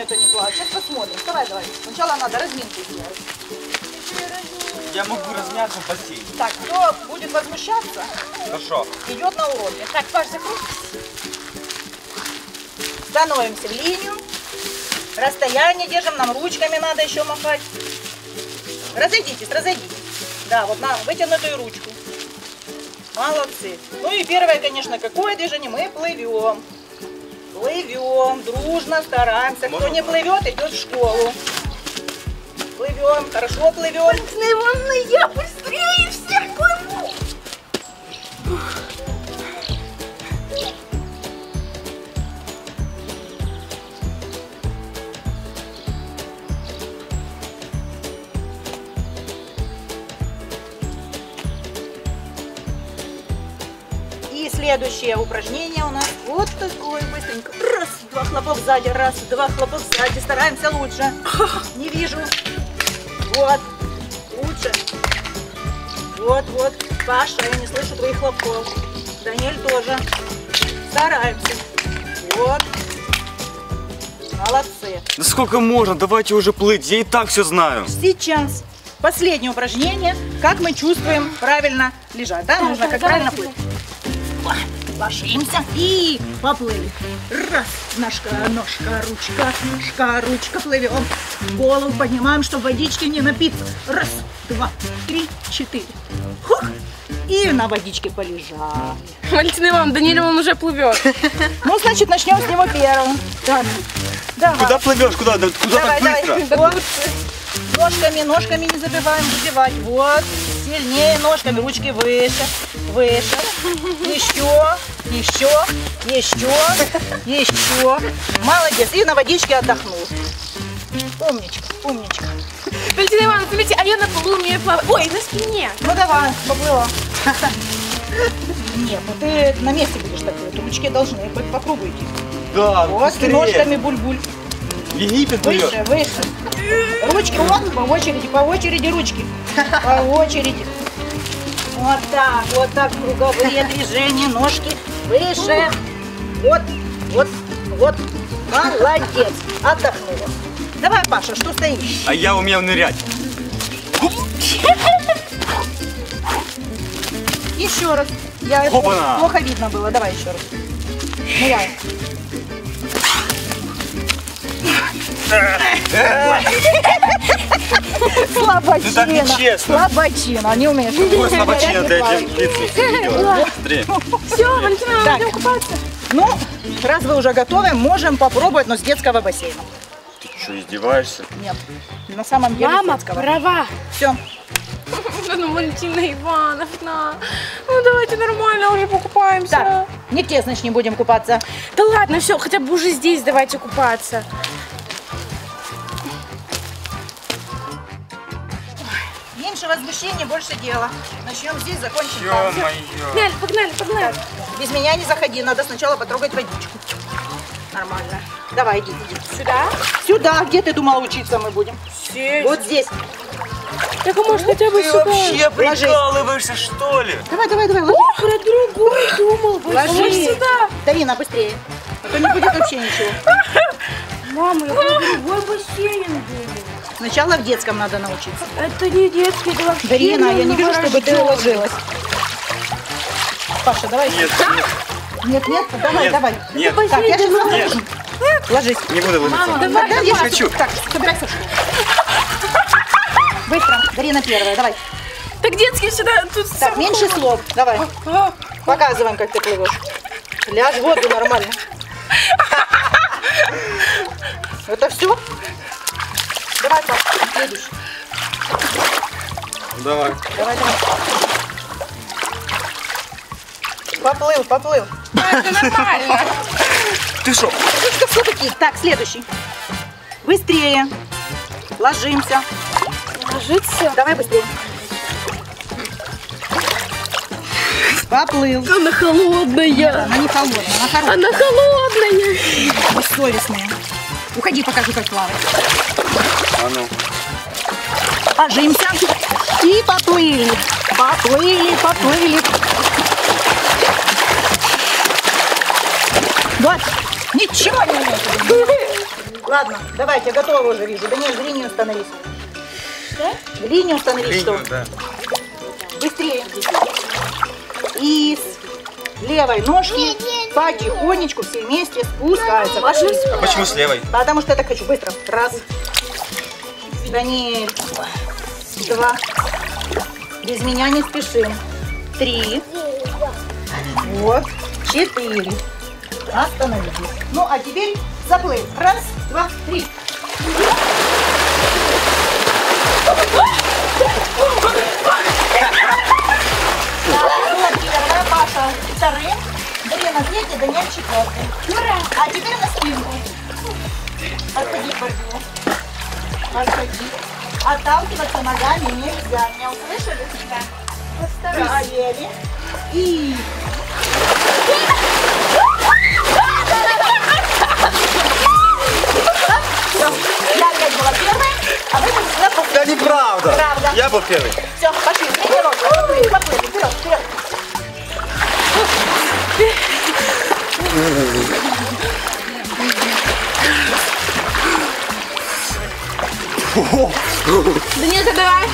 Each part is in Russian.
это не плавает. Сейчас посмотрим. Давай. Сначала надо разминку сделать. Я могу размяться в бассейне. Так, кто будет возмущаться, Хорошо. идет на уроки. Так, Паш, закрой. Становимся в линию. Расстояние держим, нам ручками надо еще махать. Разойдитесь. Да, вот на вытянутую ручку. Молодцы. Ну и первое, конечно, какое движение? Мы плывем. Плывем, дружно стараемся. Кто не плывет, идет в школу. Плывем, хорошо плывем. Валентина Ивановна, я быстрее всех плыву. И следующее упражнение у нас вот такое быстренько. Раз, два хлопок сзади, раз, два хлопок сзади. Стараемся лучше. Не вижу. Вот. Лучше. Вот. Паша, я не слышу твоих хлопков. Даниэль тоже. Стараемся. Вот. Молодцы. Да сколько можно? Давайте уже плыть. Я и так все знаю. Сейчас последнее упражнение. Как мы чувствуем правильно лежать. Да? Нужно как правильно плыть. Ложимся и поплыли. Раз, ножка, ручка, плывем. Голову поднимаем, чтобы водички не напиться. Раз, два, три, четыре. Хух. И на водичке полежали. Валентина Ивановна, Даниэль он уже плывет. Ну, значит, начнем с него первым. Так, давай. Куда плывешь? Куда так быстро? Вот. Ножками не забываем задевать. Вот. Сильнее ножками. Ручки выше. Еще. Молодец. И на водичке отдохнул. Умничка. Валентина Ивановна, смотрите, а я на полу умею плавать. Ой, на спине. Ну давай, поплыла. Нет, ну ты на месте будешь так плыть. Ручки должны быть по кругу идти. Да, Вот, и ножками буль-буль. В Египет плывешь? Выше. Ручки, вот, по очереди ручки. По очереди. Вот так, круговые движения, ножки выше. Вот. Молодец. Отдохнула. Давай, Паша, что стоишь? А я умею нырять. Еще раз. Опа-на! Плохо видно было. Давай еще раз. Ныряем. Слабочина, не умеешь. Какой слабочина ты этим лицом видела? Смотри. Все, Валентина Ивановна, идем купаться. Ну, раз вы уже готовы, можем попробовать, но с детского бассейна. Ты что, издеваешься? Нет, на самом деле Мама с детского. права. Все. Ну, Валентина Ивановна, ну давайте нормально уже покупаемся. Так, нигде, значит, не будем купаться. Да ладно, все, хотя бы уже здесь давайте купаться. Меньше возмущения, больше дела. Начнем здесь, закончим там. Ё-моё. Погнали. Без меня не заходи, надо сначала потрогать водичку. Нормально. Давай, иди. Сюда, где ты думала учиться мы будем? Здесь. Вот здесь. Так, а может хотя бы Ты сюда? вообще прикалываешься, что ли? Давай, ложись. Про другой думал. Ложись. Сюда. Дарина, быстрее. А то не будет вообще ничего. Мама, я про другой бассейн был. Сначала в детском надо научиться. Это не детский, это вообще Дарина, я не вижу, чтобы ты новорожденный. уложилась. Паша, давай. Нет. Давай. Нет. Так, я сейчас Нет. ложусь. Ложись. Не буду ложиться. Давай, Я давай. хочу. Так, собирайся в школу. Быстро. Дарина первая, давай. Так детский сюда, тут Так, всё меньше слов. Давай. Показываем, как ты плывешь. Ляжь в воду нормально. Это все? Давай, Паш, следующий. Давай. Давай. Поплыл. Это нормально. Ты что? Все-таки. Так, следующий. Быстрее. Ложимся. Ложиться. Давай быстрее. Поплыл. Она холодная. Она не холодная, она хорошая. Она холодная. Бессовестная. Уходи, покажу, как плавать. А ну. Ложимся. И поплыли. Поплыли. Вот. Ничего не умеете. Ладно, давайте, готово уже вижу. Даниэль, в линию становись. Да? В линию становись, что? Да. Быстрее. И с левой ножки потихонечку все вместе спускаются. Ложись. А почему с левой? Потому что я так хочу. Быстро. Раз. Даниэль. 2. Без меня не спешим. 3. Вот. 4. Остановитесь. Ну, а теперь заплыв. Раз, 2, 3. Первая, Паша вторым, Дарина третий, Даниэль четвертый. Ура! А теперь на спинку. Подходи к борьбу. Подходи. Отталкиваться ногами нельзя. Меня услышали? Да. Проверили. И... Все. Я опять была первая, а вы будете на последней. Да неправда. Правда. Я был первый. Все, пошли, тренировка. Поплыли, поплыли. Вперед, вперед. Данилка, давай.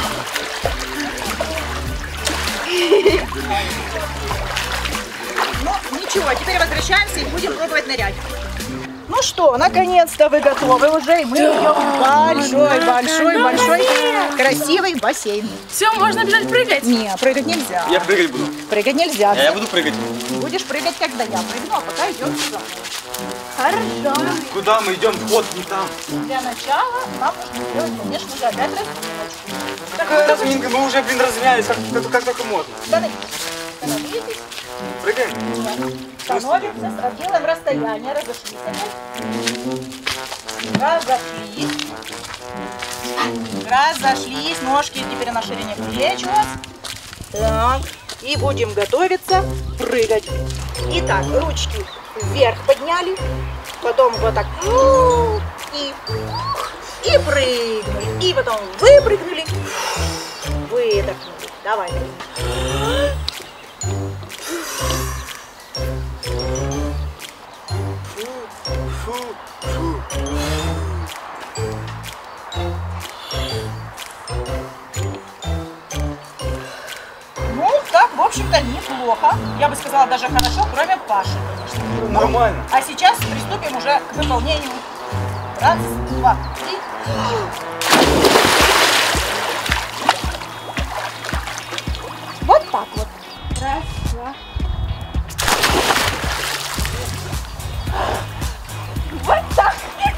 Ну, ничего, теперь возвращаемся и будем пробовать нырять. Ну что, наконец-то вы готовы уже, и мы идем в большой красивый бассейн. Все, можно бежать прыгать. Не, прыгать нельзя. Я прыгать буду. Прыгать нельзя. Я буду прыгать. Будешь прыгать, когда я прыгну, а пока идем сюда. Хорошо. Куда мы идем? Вход не там. Для начала нам нужно сделать, конечно же, опять разминочку. Какая разминка? Мы уже, размялись, как только можно. Становитесь. Прыгаем? Становимся, делаем расстояние, разошлись опять. Разошлись, ножки теперь на ширине плеч у вас. Так, и будем готовиться прыгать. Итак, ручки вверх подняли, потом вот так и прыгнули, и потом выпрыгнули, выдохнули. Давай. Ну, так, в общем-то, неплохо. Я бы сказала, даже хорошо, кроме Паши, конечно. Нормально. А сейчас приступим уже к выполнению. Раз, два, три. Вот так вот. Раз, два. Вот так.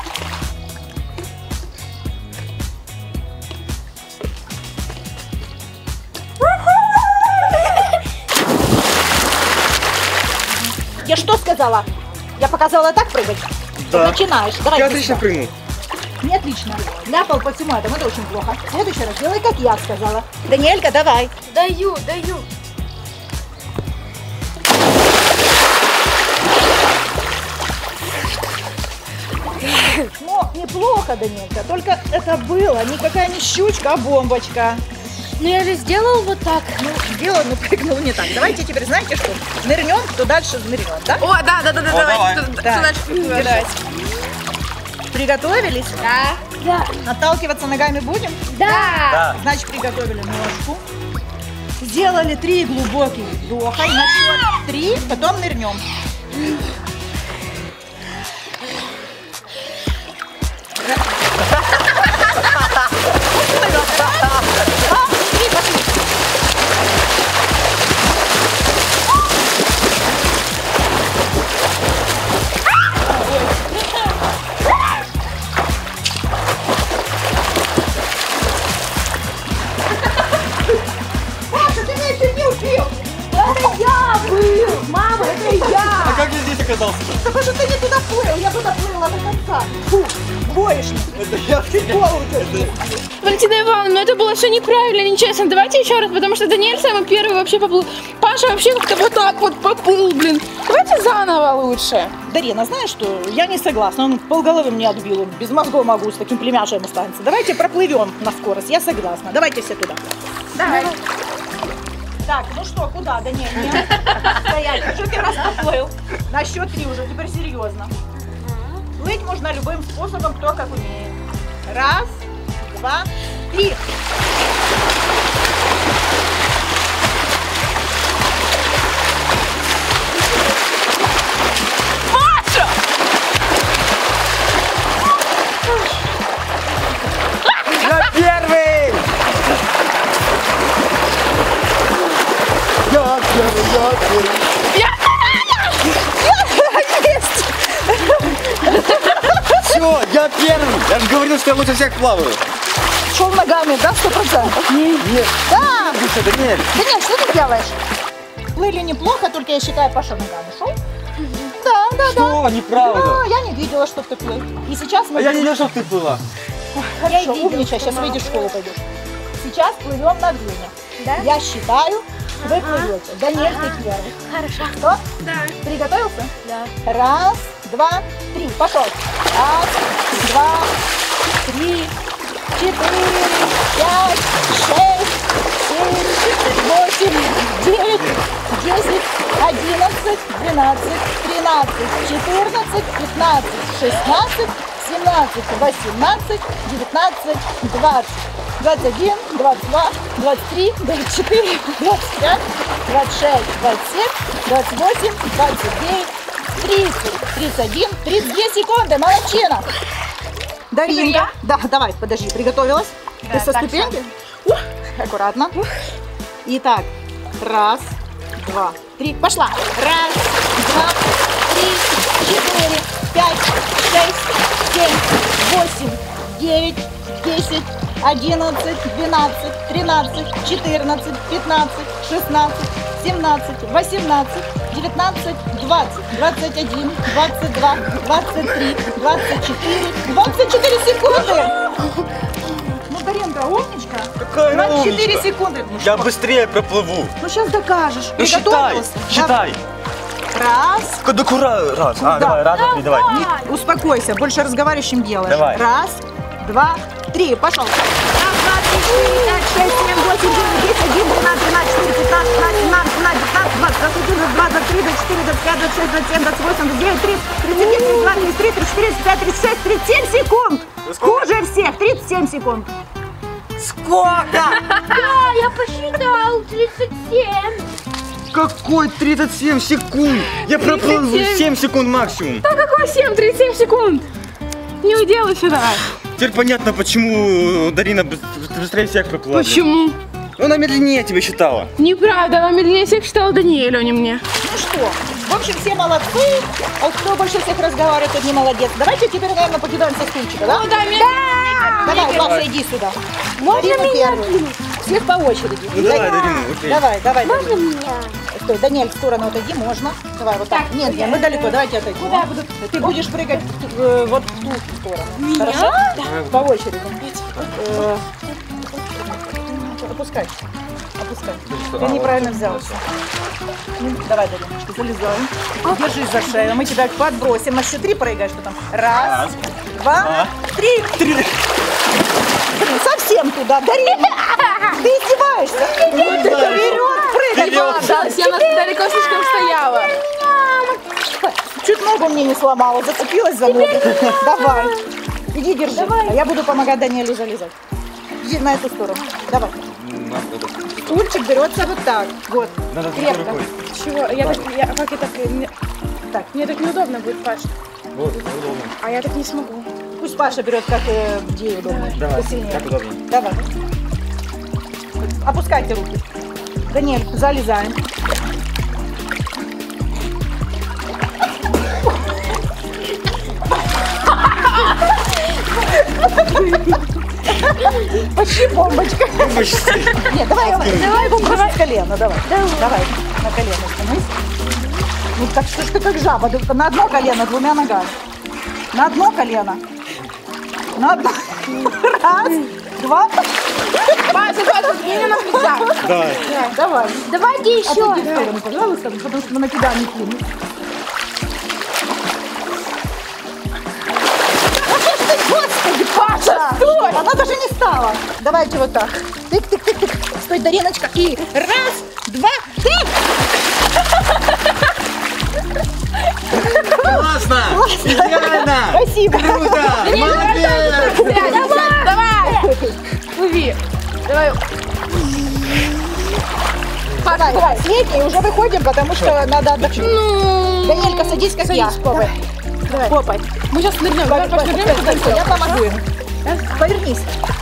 Я что сказала? Я показала так прыгать? Да. Начинаешь. Давай. Я быстро. отлично прыгнул. Не отлично. Ляпал по всему этому, это очень плохо. В следующий раз делай, как я сказала. Даниэлька, давай. Даю. Ну, неплохо, Даниэлька. Только это было никакая не щучка, а бомбочка. Ну я же сделал вот так. Ну, сделал, но прыгнул не так. Давайте теперь, знаете что? Нырнем, кто дальше нырнет, да? О, да, давай. Кто Так, дальше прыгнет? держать. Приготовились? Да. Отталкиваться ногами будем? Да. Да. Значит, приготовили ножку. Сделали 3 глубоких вдоха. И на счет 3 потом нырнем. Паша, ты меня чуть не убил! Это я был! Мама, это я! А как я здесь оказался? Потому что ты не туда плыл, я туда плыла до конца. Фу, двоечник. Это я Голову держи. Валентина Ивановна, ну это было все неправильно, нечестно. Давайте еще раз, потому что Даниэль самый первый вообще поплыл. Паша вообще как-то вот так вот поплыл, блин. Давайте заново лучше. Дарина, знаешь что? Я не согласна. Он полголовы мне отбил. Он без мозгов могу с таким племяшем останется. Давайте проплывем на скорость. Я согласна. Давайте все туда. Давай. Так, ну что, куда, Даниэль? Нет? Стоять. Уже ты раз поплыл. На счет 3 уже, теперь серьезно. Плыть можно любым способом, кто как умеет. Раз, два, три. Маша! Я первый! Я первый! Все, я первый! Я же говорил, что я лучше всех плаваю. Шел ногами, да, 100%? Нет. Да! Даниэль. Даниэль, что ты делаешь? Плыли неплохо, только я считаю, Паша ногами шел. Да, да, да. Что? Неправда. Да, я не видела, что ты плыл. И сейчас мы... А я не видел, что ты была. Хорошо, умничай, сейчас выйдешь в школу пойдешь. Сейчас плывем на время. Да? Я считаю, вы плывете. Даниэль, ты первый. Хорошо. Что? Да. Приготовился? Да. Раз, два, три. Пошел. Раз, два, три, 4, 5, 6, 7, 8, 9, 10, 11, 12, 13, 14, 15, 16, 17, 18, 19, 20, 21, 22, 23, 24, 25, 26, 27, 28, 29, 30, 31, 32 секунды. Молодчина. Даринка. Да, давай, подожди, приготовилась? Да, Ты со так, ступеньки? Аккуратно. Итак, раз, два, три, пошла. Раз, два, три, 4, 5, 6, 7, 8, 9, 10, 11, 12, 13, 14, 15, 16, 17, 18, 19, 20, 21, 22, 23, 24, 24 секунды! Ну, Даринка, умничка. Какая 24 умничка. секунды. Ну, Я что? быстрее проплыву. Ну, сейчас докажешь. Ну считай, Приготовился? считай. Раз. Раз. Да. Давай, раз, два, три, давай. Не- успокойся, больше разговаривающим делаешь. Давай. Раз, два, три, пошел. Раз, два, три, 4, 5, 6, 7, 8, 9, 10, 11, 12, 13, 14, 15, 16, 17, 18, 19, 20, 21, 22, 23, 24, 25, 26, 27, 28, 29, 30, 31, 32, 33, 34, 35, 36, 37 секунд. Сколько? Хуже всех, 37 секунд. Сколько? Да, я посчитал. 37. Какой 37 секунд? Я проплыл 37. 7 секунд максимум. Да какой 7? 37 секунд. Не уделайся давай. Теперь понятно, почему Дарина быстрее всех проплыла. Почему? Она медленнее тебя считала. Неправда, она медленнее всех считала Даниэлю, а не мне. Ну что, в общем, все молодцы, а кто больше всех разговаривает, тот не молодец. Давайте теперь, наверное, покидаем со стульчика, да? Ну да, Давай, Маша, иди сюда. Можно Дарина меня первый. Всех по очереди. Ну давай, Дарина, окей. Давай, Можно Дарина. меня? Стой, Даниэль, в сторону отойди, можно. Давай, вот так. Нет, мы далеко, давайте отойдем. Куда я буду? Ты будешь прыгать вот в ту сторону. Хорошо? По очереди. Опускай. Ты неправильно взялся. Ну, давай, Дариночка, залезаем. Держись за шею. Мы тебя подбросим. На счет 3 прыгаешь потом. Раз, два, три. Блин, совсем туда, Дарина. Ты издеваешься. Вот это вперед, прыгай. Пожалуйста, я далеко слишком стояла. Чуть ногу мне не сломала, зацепилась за ногу. Давай. Иди, держи. А я буду помогать Даниэлю залезать. Иди на эту сторону. Давай. Стульчик берется вот так. Вот. Надо Крепко. рукой. Чего? Как это? Так. Мне так неудобно будет, Паш. Вот, удобно. А я так не смогу. Пусть Паша берет, как где удобно. Давай, Посильнее. как удобно. Давай. Опускайте руки. Даниэль, залезаем. Почти бомбочка. Нет, давай бомбочку с колена, давай. Давай, на колено становись. Ну так что ж ты как жаба, на одно колено, двумя ногами. На одно колено. На одно. Раз, два. Паша, мне на плечах. Давай. Давай. Давайте еще. Отойди в сторону, пожалуйста, потому что мы на тебя не кинем. Господи, Паша, стой! Она даже не стала. Давайте вот так. Тык-тык-тык-тык. Стой, Дариночка. И раз, два, три. Класс! Классно! Идеально! Спасибо. Круто! Молодец! Давай! Плыви. Давай. Давай, с летней уже выходим, потому что надо отдохнуть. Ну, Данилька, садись, как я. Попай. давай. Попай. Мы сейчас нырнем. Давай пошнырнем. Я помогу им. Повернись.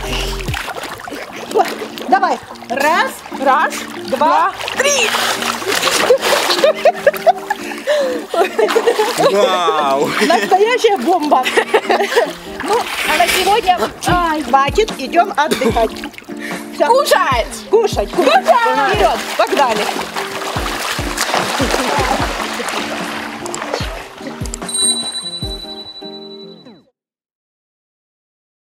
Давай. Раз, Раз, два, Вау! настоящая бомба. Ну, а на сегодня хватит, идем отдыхать. Всё. Кушать! Кушать, кушать. Вперед, погнали.